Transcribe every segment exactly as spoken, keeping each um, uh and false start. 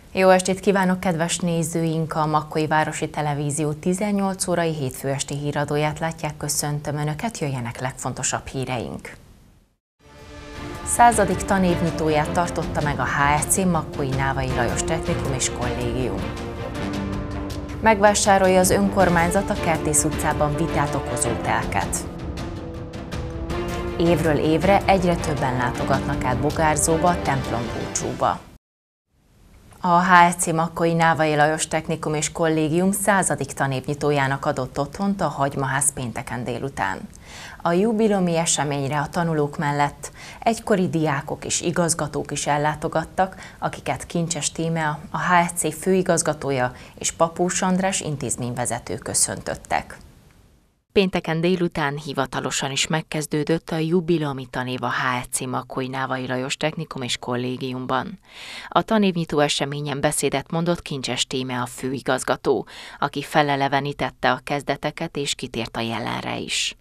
Jó estét kívánok, kedves nézőink! A Makkói Városi Televízió tizennyolc órai hétfő esti híradóját látják, köszöntöm Önöket, jöjjenek legfontosabb híreink. Századik tanévnyitóját tartotta meg a há es cé Makkói Návai Lajos Technikum és Kollégium. Megvásárolja az önkormányzat a Kertész utcában vitát okozó telket. Évről évre egyre többen látogatnak át Bogárzóba, templombúcsúba. A há es cé Makkói Návai Lajos Technikum és Kollégium századik tanévnyitójának adott otthont a Hagymaház pénteken délután. A jubileumi eseményre a tanulók mellett egykori diákok és igazgatók is ellátogattak, akiket Kincses Tímea, a há es cé főigazgatója és Papós András intézményvezető köszöntöttek. Pénteken délután hivatalosan is megkezdődött a jubileumi tanév a há es cé Makkói Návai Lajos Technikum és Kollégiumban. A tanévnyitó eseményen beszédet mondott Kincses Tímea főigazgató, aki felelevenítette a kezdeteket és kitért a jelenre is.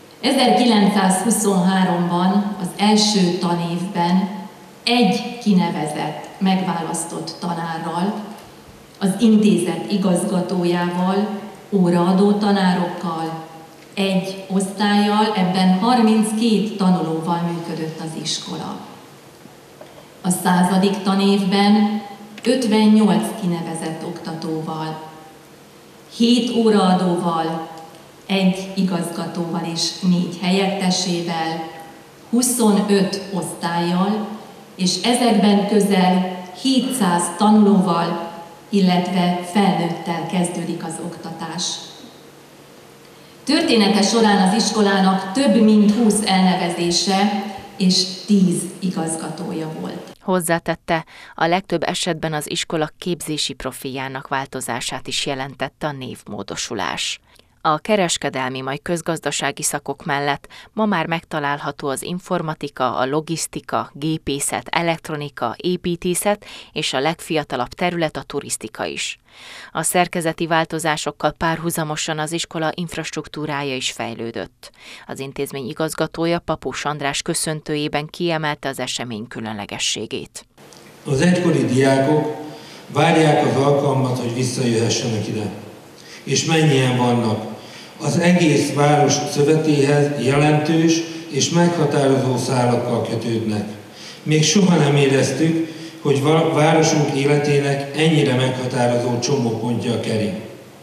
ezerkilencszázhuszonháromban az első tanévben egy kinevezett, megválasztott tanárral, az intézet igazgatójával, óraadó tanárokkal, egy osztállyal, ebben harminckét tanulóval működött az iskola. A századik tanévben ötvennyolc kinevezett oktatóval, hét óraadóval, egy igazgatóval és négy helyettesével, huszonöt osztállyal, és ezekben közel hétszáz tanulóval, illetve felnőttel kezdődik az oktatás. Története során az iskolának több mint húsz elnevezése és tíz igazgatója volt. Hozzátette, a legtöbb esetben az iskola képzési profiljának változását is jelentette a névmódosulás. A kereskedelmi, majd közgazdasági szakok mellett ma már megtalálható az informatika, a logisztika, gépészet, elektronika, építészet és a legfiatalabb terület a turisztika is. A szerkezeti változásokkal párhuzamosan az iskola infrastruktúrája is fejlődött. Az intézmény igazgatója Papós András köszöntőjében kiemelte az esemény különlegességét. Az egykori diákok várják az alkalmat, hogy visszajöhessenek ide. És mennyien vannak. Az egész város szövetéhez jelentős és meghatározó szálakkal kötődnek. Még soha nem éreztük, hogy városunk életének ennyire meghatározó csomópontja a Keri.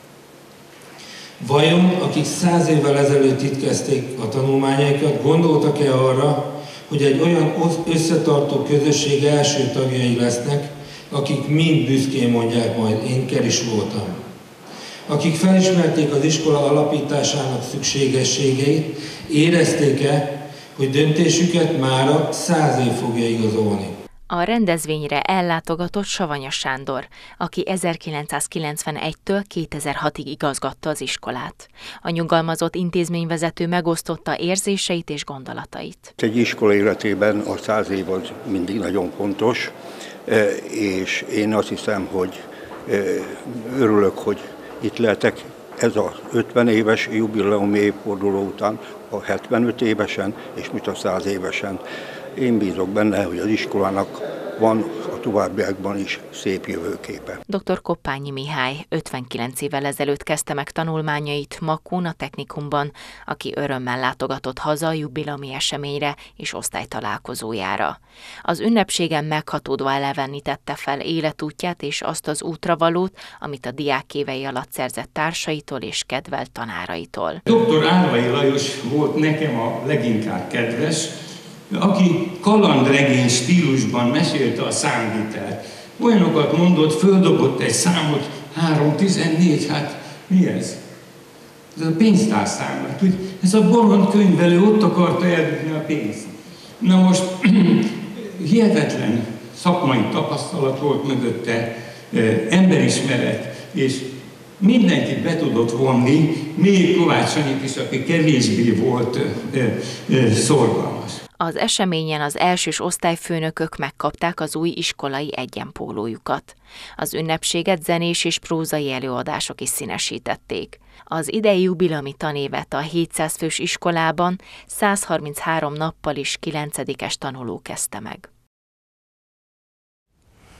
Vajon, akik száz évvel ezelőtt itt kezdték a tanulmányaikat, gondoltak-e arra, hogy egy olyan összetartó közösség első tagjai lesznek, akik mind büszkén mondják majd, én keris voltam. Akik felismerték az iskola alapításának szükségességeit, érezték-e, hogy döntésüket mára száz év fogja igazolni. A rendezvényre ellátogatott Savanya Sándor, aki ezerkilencszázkilencvenegytől kétezer-hatig igazgatta az iskolát. A nyugalmazott intézményvezető megosztotta érzéseit és gondolatait. Egy iskola életében a száz év az mindig nagyon fontos, és én azt hiszem, hogy örülök, hogy itt lehetek ez az ötven éves jubileumi évforduló után, a hetvenöt évesen és mit a száz évesen. Én bízok benne, hogy az iskolának van a továbbiakban is szép jövőképe. doktor Koppányi Mihály ötvenkilenc évvel ezelőtt kezdte meg tanulmányait Makkón a technikumban, aki örömmel látogatott haza a jubileumi eseményre és osztálytalálkozójára. Az ünnepségen meghatódva elevenítette fel életútját és azt az útravalót, amit a diákévei alatt szerzett társaitól és kedvelt tanáraitól. doktor Árvai Lajos volt nekem a leginkább kedves, aki kalandregény stílusban mesélte a számvitelt. Olyanokat mondott, földobott egy számot, három tizennégy, hát mi ez? Ez a pénztárszám. Ez a bolond könyvelő ott akarta eldugni a pénzt. Na most hihetetlen szakmai tapasztalat volt mögötte, emberismeret, és mindenkit be tudott vonni, még Kovács Sanyit is, aki kevésbé volt szorgalmas. Az eseményen az elsős osztályfőnökök megkapták az új iskolai egyenpólójukat. Az ünnepséget zenés és prózai előadások is színesítették. Az idei jubileumi tanévet a hétszáz fős iskolában százharminchárom nappal is kilencedikes tanuló kezdte meg.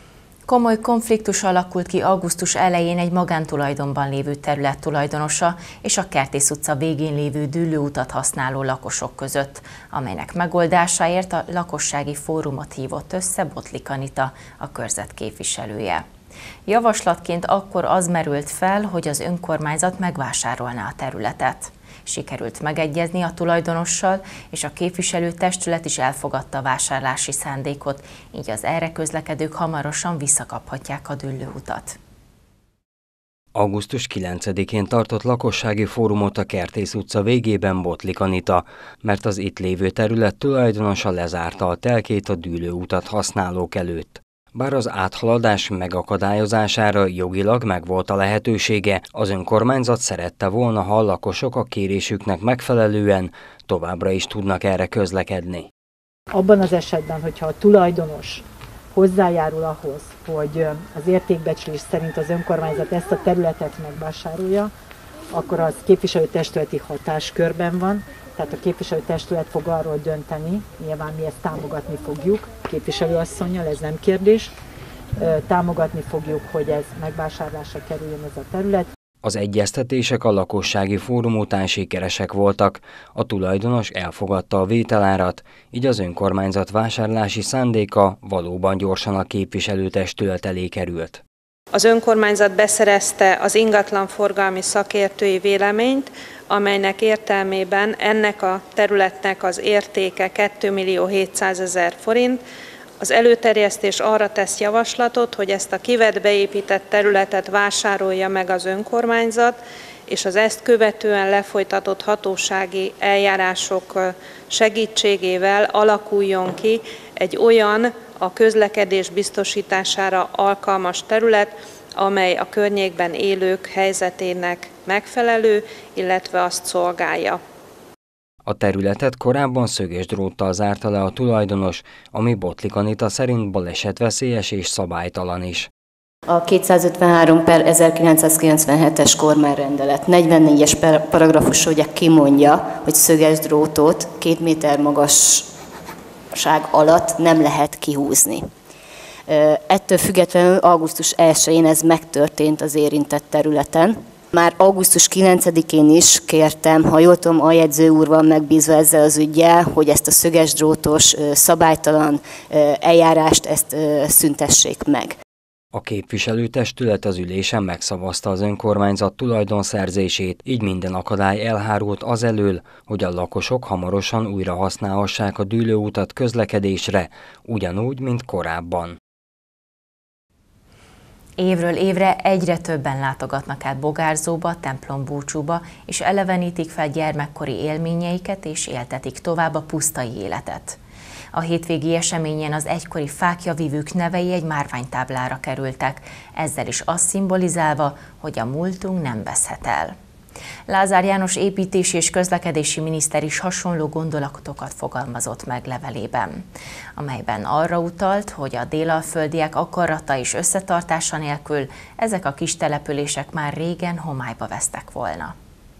Komoly konfliktus alakult ki augusztus elején egy magántulajdonban lévő terület tulajdonosa és a Kertész utca végén lévő dűlőutat használó lakosok között, amelynek megoldásáért a lakossági fórumot hívott össze Bottlik Anita, a körzet képviselője. Javaslatként akkor az merült fel, hogy az önkormányzat megvásárolná a területet. Sikerült megegyezni a tulajdonossal, és a képviselőtestület is elfogadta a vásárlási szándékot, így az erre közlekedők hamarosan visszakaphatják a dűlőutat. augusztus kilencedikén tartott lakossági fórumot a Kertész utca végében Bottlik Anita, mert az itt lévő terület tulajdonosa lezárta a telkét a dűlőutat használók előtt. Bár az áthaladás megakadályozására jogilag megvolt a lehetősége, az önkormányzat szerette volna, ha a lakosok a kérésüknek megfelelően továbbra is tudnak erre közlekedni. Abban az esetben, hogyha a tulajdonos hozzájárul ahhoz, hogy az értékbecslés szerint az önkormányzat ezt a területet megvásárolja, akkor az képviselőtestületi hatáskörben van, tehát a képviselőtestület fog arról dönteni, nyilván mi ezt támogatni fogjuk, képviselőasszonnyal, ez nem kérdés, támogatni fogjuk, hogy ez megvásárlásra kerüljön ez a terület. Az egyeztetések a lakossági fórum után sikeresek voltak, a tulajdonos elfogadta a vételárat, így az önkormányzat vásárlási szándéka valóban gyorsan a képviselőtestület elé került. Az önkormányzat beszerezte az ingatlanforgalmi szakértői véleményt, amelynek értelmében ennek a területnek az értéke kétmillió hétszázezer forint. Az előterjesztés arra tesz javaslatot, hogy ezt a kivett beépített területet vásárolja meg az önkormányzat, és az ezt követően lefolytatott hatósági eljárások segítségével alakuljon ki egy olyan a közlekedés biztosítására alkalmas terület, amely a környékben élők helyzetének megfelelő, illetve azt szolgálja. A területet korábban szöges dróttal zárta le a tulajdonos, ami Bottlik Anita szerint balesetveszélyes és szabálytalan is. A kétszázötvenhárom per ezerkilencszázkilencvenhetes kormányrendelet negyvennégyes paragrafus ugye kimondja, hogy szöges drótot két méter magasság alatt nem lehet kihúzni. Ettől függetlenül augusztus elsején ez megtörtént az érintett területen. Már augusztus kilencedikén is kértem, ha jól tudom, a jegyző úr van megbízva ezzel az üggyel, hogy ezt a szöges drótos, szabálytalan eljárást ezt szüntessék meg. A képviselőtestület az ülésen megszavazta az önkormányzat tulajdonszerzését, így minden akadály elhárult az elől, hogy a lakosok hamarosan újra használhassák a dűlőutat közlekedésre, ugyanúgy, mint korábban. Évről évre egyre többen látogatnak át Bogárzóba, templombúcsúba, és elevenítik fel gyermekkori élményeiket és éltetik tovább a pusztai életet. A hétvégi eseményen az egykori fáklyavívők nevei egy márványtáblára kerültek, ezzel is azt szimbolizálva, hogy a múltunk nem veszhet el. Lázár János építési és közlekedési miniszter is hasonló gondolatokat fogalmazott meg levelében, amelyben arra utalt, hogy a délalföldiek akarata és összetartása nélkül ezek a kis települések már régen homályba vesztek volna.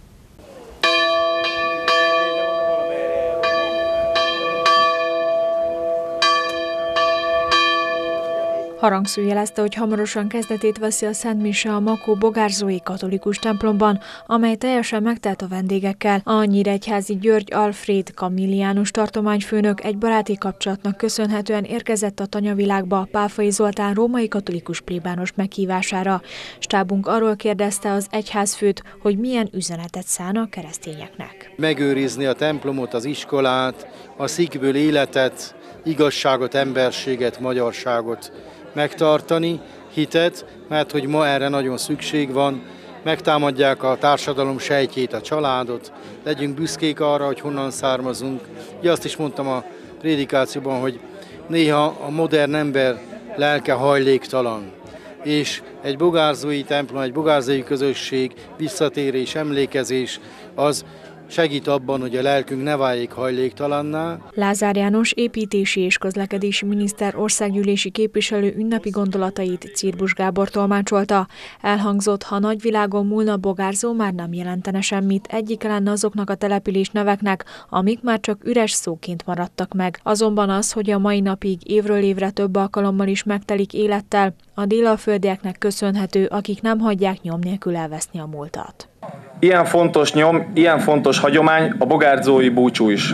Harangszó jelezte, hogy hamarosan kezdetét veszi a Szent Mise a Makó bogárzói katolikus templomban, amely teljesen megtelt a vendégekkel. A nyíregyházi György Alfréd kamilliánus tartományfőnök egy baráti kapcsolatnak köszönhetően érkezett a tanyavilágba Páfai Zoltán római katolikus plébános meghívására. Stábunk arról kérdezte az egyházfőt, hogy milyen üzenetet szán a keresztényeknek. Megőrizni a templomot, az iskolát, a szikből életet, igazságot, emberséget, magyarságot megtartani, hitet, mert hogy ma erre nagyon szükség van, megtámadják a társadalom sejtjét, a családot, legyünk büszkék arra, hogy honnan származunk. Ugye azt is mondtam a prédikációban, hogy néha a modern ember lelke hajléktalan, és egy bogárzói templom, egy bogárzói közösség, visszatérés, emlékezés, az segít abban, hogy a lelkünk ne váljék hajléktalanná. Lázár János építési és közlekedési miniszter országgyűlési képviselő ünnepi gondolatait Cirbus Gábor tolmácsolta. Elhangzott, ha nagyvilágon múlna Bogárzó, már nem jelentene semmit, egyike lenne azoknak a település neveknek, amik már csak üres szóként maradtak meg. Azonban az, hogy a mai napig évről évre több alkalommal is megtelik élettel, a délalföldieknek köszönhető, akik nem hagyják nyom nélkül elveszni a múltat. Ilyen fontos nyom, ilyen fontos hagyomány a bogárzói búcsú is.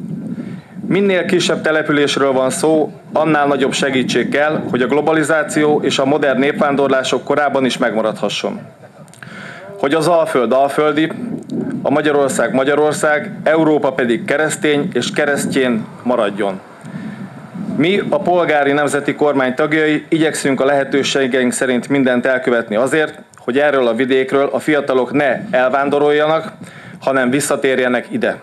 Minél kisebb településről van szó, annál nagyobb segítség kell, hogy a globalizáció és a modern népvándorlások korában is megmaradhasson. Hogy az Alföld alföldi, a Magyarország Magyarország, Európa pedig keresztény és keresztjén maradjon. Mi, a polgári nemzeti kormány tagjai igyekszünk a lehetőségeink szerint mindent elkövetni azért, hogy erről a vidékről a fiatalok ne elvándoroljanak, hanem visszatérjenek ide.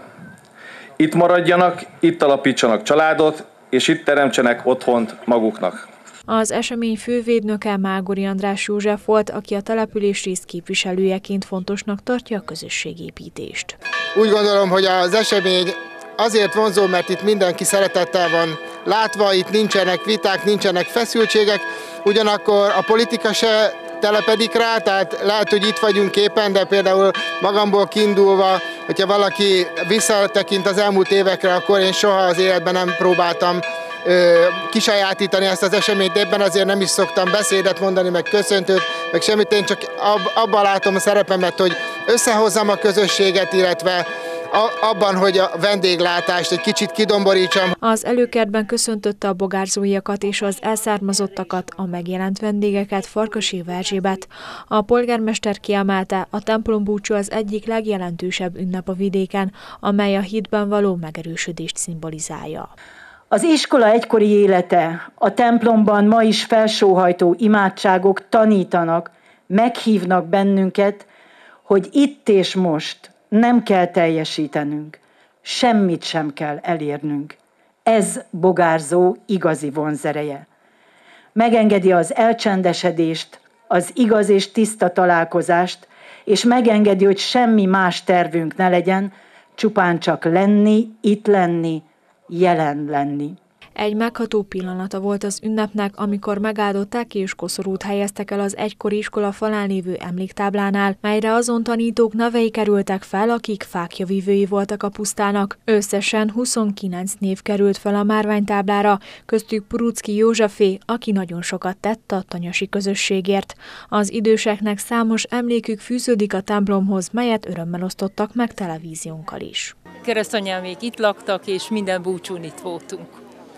Itt maradjanak, itt alapítsanak családot, és itt teremtsenek otthont maguknak. Az esemény fővédnöke Mágori András József volt, aki a település rész képviselőjeként fontosnak tartja a közösségépítést. Úgy gondolom, hogy az esemény azért vonzó, mert itt mindenki szeretettel van látva, itt nincsenek viták, nincsenek feszültségek, ugyanakkor a politika se telepedik rá, tehát lehet, hogy itt vagyunk éppen, de például magamból kiindulva, hogyha valaki visszatekint az elmúlt évekre, akkor én soha az életben nem próbáltam ö, kisajátítani ezt az eseményt, éppen azért nem is szoktam beszédet mondani, meg köszöntőt, meg semmit, én csak ab, abban látom a szerepemet, hogy összehozzam a közösséget, illetve abban, hogy a vendéglátást egy kicsit kidomborítsam. Az előkertben köszöntötte a bogárzóiakat és az elszármazottakat, a megjelent vendégeket Farkas Éva Erzsébet. A polgármester kiemelte, a templombúcsú az egyik legjelentősebb ünnep a vidéken, amely a hitben való megerősödést szimbolizálja. Az iskola egykori élete, a templomban ma is felsóhajtó imádságok tanítanak, meghívnak bennünket, hogy itt és most nem kell teljesítenünk, semmit sem kell elérnünk. Ez Bogárzó igazi vonzereje. Megengedi az elcsendesedést, az igaz és tiszta találkozást, és megengedi, hogy semmi más tervünk ne legyen, csupán csak lenni, itt lenni, jelen lenni. Egy megható pillanata volt az ünnepnek, amikor megáldották és koszorút helyeztek el az egykori iskola falán lévő emléktáblánál, melyre azon tanítók nevei kerültek fel, akik fáklyavívői voltak a pusztának. Összesen huszonkilenc név került fel a márványtáblára, köztük Purucki Józsefé, aki nagyon sokat tett a tanyasi közösségért. Az időseknek számos emlékük fűződik a templomhoz, melyet örömmel osztottak meg televíziónkkal is. Keresztanyámék itt laktak, és minden búcsún itt voltunk.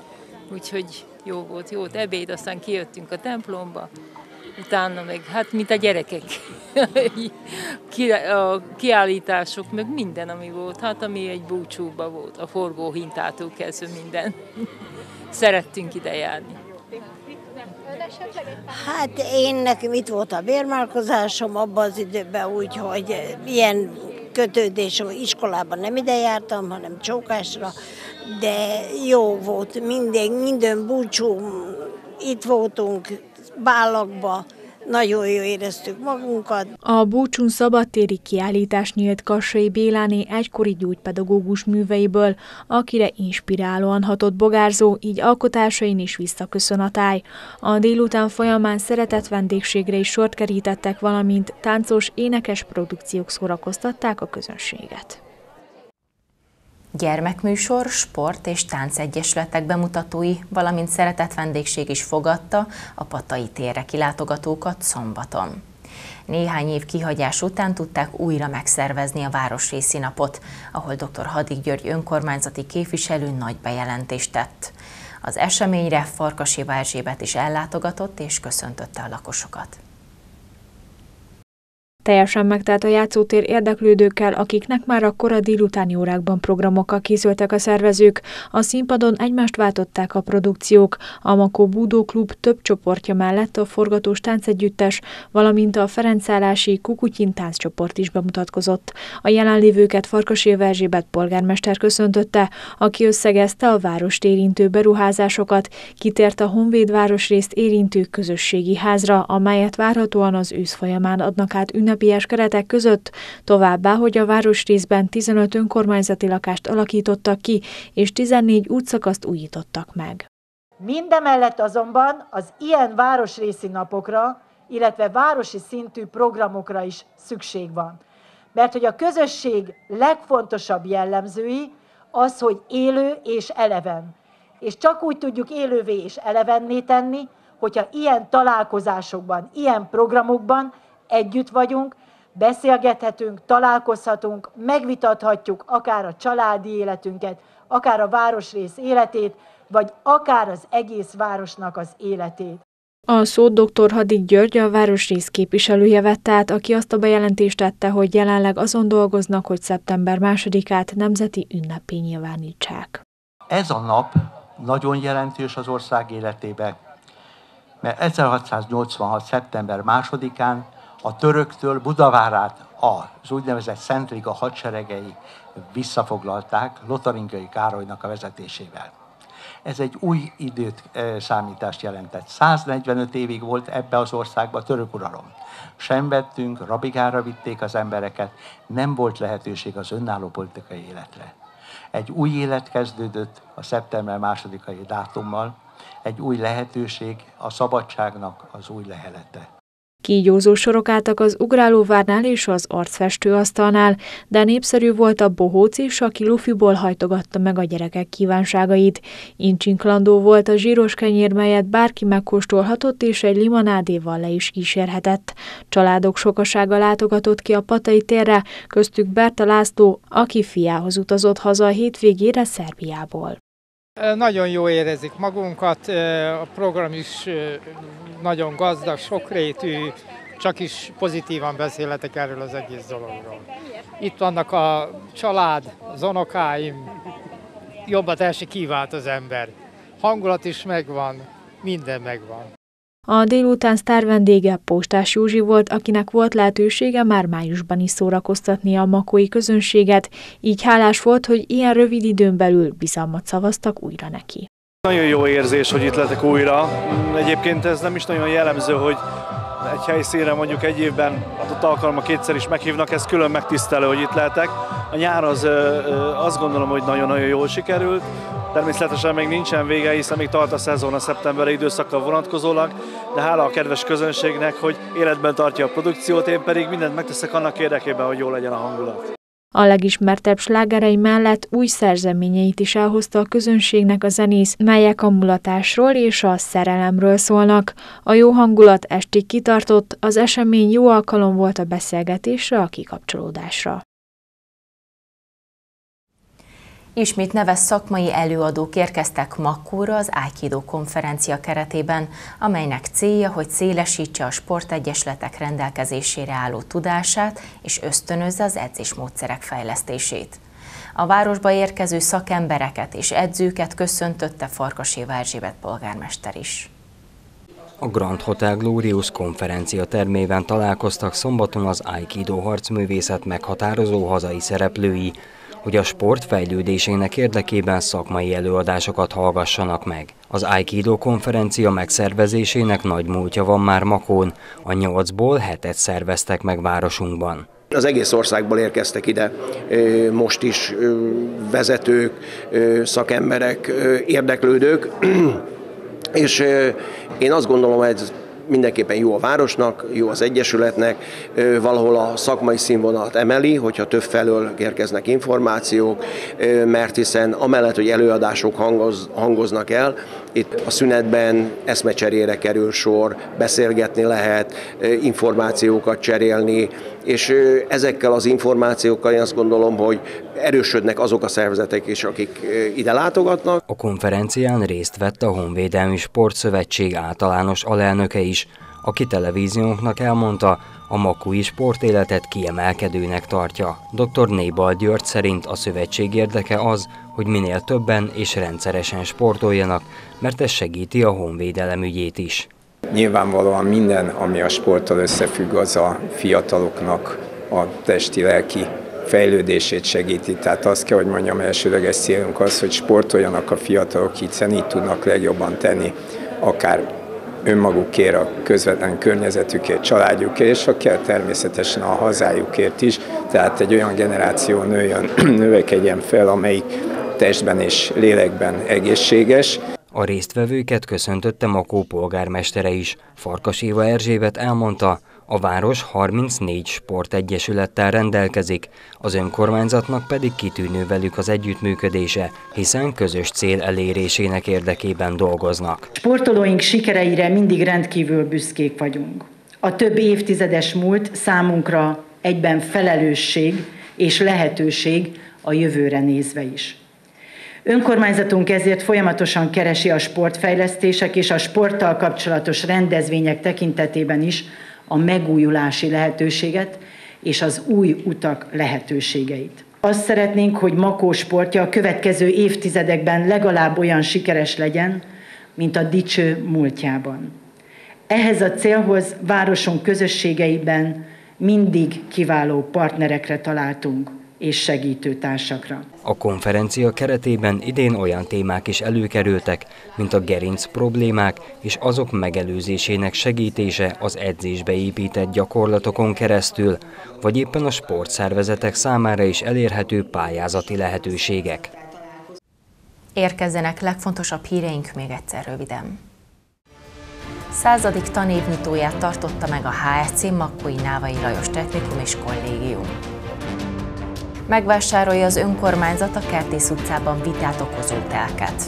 Úgyhogy jó volt, jó volt ebéd, aztán kijöttünk a templomba, utána meg, hát mint a gyerekek, a kiállítások, meg minden, ami volt, hát ami egy búcsúban volt, a forgó hintától kezdve minden. Szerettünk ide járni. Hát én nekem itt volt a bérmálkozásom abban az időben, úgyhogy ilyen kötődés, iskolában nem ide jártam, hanem csókásra, de jó volt, minden, minden búcsú, itt voltunk, bálakba, nagyon jól éreztük magunkat. A búcsún szabadtéri kiállítás nyílt Kassai Béláné egykori gyógypedagógus műveiből, akire inspirálóan hatott Bogárzó, így alkotásain is visszaköszön a táj. A délután folyamán szeretett vendégségre is sort kerítettek, valamint táncos, énekes produkciók szórakoztatták a közönséget. Gyermekműsor, sport és táncegyesületek bemutatói, valamint szeretett vendégség is fogadta a Patai térre kilátogatókat szombaton. Néhány év kihagyás után tudták újra megszervezni a Városrészi napot, ahol dr. Hadik György önkormányzati képviselő nagy bejelentést tett. Az eseményre Farkas Éva Erzsébet is ellátogatott és köszöntötte a lakosokat. Teljesen megtelt a játszótér érdeklődőkkel, akiknek már a kora délutáni órákban programokkal készültek a szervezők. A színpadon egymást váltották a produkciók. A Makó Búdó Klub több csoportja mellett a Forgatós Táncegyüttes, valamint a Ferencállási Kukutyin tánccsoport is bemutatkozott. A jelenlévőket Farkas Éva Erzsébet polgármester köszöntötte, aki összegezte a várost érintő beruházásokat, kitért a Honvéd városrészt érintő közösségi házra, amelyet várhatóan az ősz folyamán adnak át ünnep terápiás keretek között, továbbá, hogy a városrészben tizenöt önkormányzati lakást alakítottak ki, és tizennégy útszakaszt újítottak meg. Mindemellett azonban az ilyen városrészi napokra, illetve városi szintű programokra is szükség van. Mert hogy a közösség legfontosabb jellemzői az, hogy élő és eleven. És csak úgy tudjuk élővé és elevenné tenni, hogyha ilyen találkozásokban, ilyen programokban együtt vagyunk, beszélgethetünk, találkozhatunk, megvitathatjuk akár a családi életünket, akár a városrész életét, vagy akár az egész városnak az életét. A szót dr. Hadik György, a városrész képviselője vette át, aki azt a bejelentést tette, hogy jelenleg azon dolgoznak, hogy szeptember másodikát nemzeti ünnepé nyilvánítsák. Ez a nap nagyon jelentős az ország életében, mert ezerhatszáznyolcvanhat. szeptember másodikán a töröktől Budavárát az úgynevezett Szentliga hadseregei visszafoglalták Lotaringiai Károlynak a vezetésével. Ez egy új időt számítást jelentett. száznegyvenöt évig volt ebbe az országba török uralom. Szenvedtünk, rabigára vitték az embereket, nem volt lehetőség az önálló politikai életre. Egy új élet kezdődött a szeptember másodikai dátummal, egy új lehetőség a szabadságnak az új lehelete. Kígyózó sorok álltak az ugrálóvárnál és az arcfestőasztalnál, de népszerű volt a bohóc is, aki lufiból hajtogatta meg a gyerekek kívánságait. Incsinklandó volt a zsíros kenyér, melyet bárki megkóstolhatott, és egy limonádéval le is kísérhetett. Családok sokasága látogatott ki a Patai térre, köztük Berta László, aki fiához utazott haza a hétvégére Szerbiából. Nagyon jól érezik magunkat, a program is nagyon gazdag, sokrétű, csak is pozitívan beszélhetek erről az egész dologról. Itt vannak a család, az unokáim, jobbat el se kívánt az ember. Hangulat is megvan, minden megvan. A délután sztár vendége Postás Józsi volt, akinek volt lehetősége már májusban is szórakoztatni a makói közönséget, így hálás volt, hogy ilyen rövid időn belül bizalmat szavaztak újra neki. Nagyon jó érzés, hogy itt lehetek újra. Egyébként ez nem is nagyon jellemző, hogy egy helyszínre mondjuk egy évben adott alkalommal kétszer is meghívnak, ez külön megtisztelő, hogy itt lehetek. A nyár az azt gondolom, hogy nagyon-nagyon jól sikerült. Természetesen még nincsen vége, hiszen még tart a szezon a szeptemberi időszakra vonatkozólag, de hála a kedves közönségnek, hogy életben tartja a produkciót, én pedig mindent megteszek annak érdekében, hogy jó legyen a hangulat. A legismertebb slágerei mellett új szerzeményeit is elhozta a közönségnek a zenész, melyek a mulatásról és a szerelemről szólnak. A jó hangulat estig kitartott, az esemény jó alkalom volt a beszélgetésre, a kikapcsolódásra. Ismét neves szakmai előadók érkeztek Makóra az Aikido konferencia keretében, amelynek célja, hogy szélesítse a sportegyesletek rendelkezésére álló tudását és ösztönözze az edzésmódszerek fejlesztését. A városba érkező szakembereket és edzőket köszöntötte Farkaséva Erzsébet polgármester is. A Grand Hotel Glorious konferencia termében találkoztak szombaton az Aikido harcművészet meghatározó hazai szereplői, hogy a sport fejlődésének érdekében szakmai előadásokat hallgassanak meg. Az Aikido konferencia megszervezésének nagy múltja van már Makón, a nyolcból hetet szerveztek meg városunkban. Az egész országból érkeztek ide most is vezetők, szakemberek, érdeklődők, és én azt gondolom, hogy ez mindenképpen jó a városnak, jó az egyesületnek, valahol a szakmai színvonalat emeli, hogyha több felől érkeznek információk, mert hiszen amellett, hogy előadások hangoz, hangoznak el, itt a szünetben eszmecserére kerül sor, beszélgetni lehet, információkat cserélni, és ezekkel az információkkal én azt gondolom, hogy erősödnek azok a szervezetek is, akik ide látogatnak. A konferencián részt vett a Honvédelmi Sportszövetség általános alelnöke is, aki televíziónknak elmondta, a makói sportéletet kiemelkedőnek tartja. doktor Nébal György szerint a szövetség érdeke az, hogy minél többen és rendszeresen sportoljanak, mert ez segíti a honvédelem ügyét is. Nyilvánvalóan minden, ami a sporttal összefügg, az a fiataloknak a testi-lelki fejlődését segíti. Tehát azt kell, hogy mondjam, elsődleges célunk az, hogy sportoljanak a fiatalok, hiszen így tudnak legjobban tenni, akár önmagukért, a közvetlen környezetükért, családjukért, és ha kell természetesen a hazájukért is. Tehát egy olyan generáció nőjön, növekedjen fel, amelyik testben és lélekben egészséges. A résztvevőket köszöntötte Makó polgármestere is. Farkas Éva Erzsébet elmondta, a város harmincnégy sportegyesülettel rendelkezik, az önkormányzatnak pedig kitűnő velük az együttműködése, hiszen közös cél elérésének érdekében dolgoznak. Sportolóink sikereire mindig rendkívül büszkék vagyunk. A több évtizedes múlt számunkra egyben felelősség és lehetőség a jövőre nézve is. Önkormányzatunk ezért folyamatosan keresi a sportfejlesztések és a sporttal kapcsolatos rendezvények tekintetében is a megújulási lehetőséget és az új utak lehetőségeit. Azt szeretnénk, hogy Makó sportja a következő évtizedekben legalább olyan sikeres legyen, mint a dicső múltjában. Ehhez a célhoz városunk közösségeiben mindig kiváló partnerekre találtunk és segítőtársakra. A konferencia keretében idén olyan témák is előkerültek, mint a gerinc problémák és azok megelőzésének segítése az edzésbe épített gyakorlatokon keresztül, vagy éppen a sportszervezetek számára is elérhető pályázati lehetőségek. Érkezzenek legfontosabb híreink még egyszer röviden. Századik tanévnyitóját tartotta meg a há es cé Makói Návai Lajos Technikum és Kollégium. Megvásárolja az önkormányzat a Kertész utcában vitát okozó telket.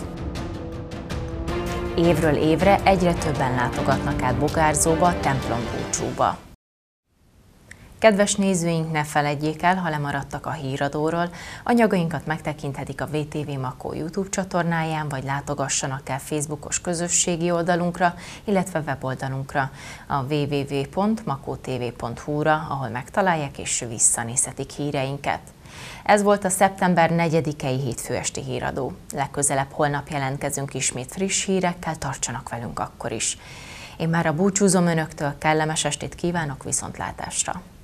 Évről évre egyre többen látogatnak át Bogárzóba, templombúcsúba. Kedves nézőink, ne feledjék el, ha lemaradtak a híradóról, anyagainkat megtekinthetik a vé té vé Makó YouTube csatornáján, vagy látogassanak el Facebookos közösségi oldalunkra, illetve weboldalunkra, a double-u double-u double-u pont makó té vé pont hú-ra, ahol megtalálják és visszanézhetik híreinket. Ez volt a szeptember negyedikei hétfő esti híradó. Legközelebb holnap jelentkezünk ismét friss hírekkel, tartsanak velünk akkor is. Én már a búcsúzom önöktől, kellemes estét kívánok, viszontlátásra!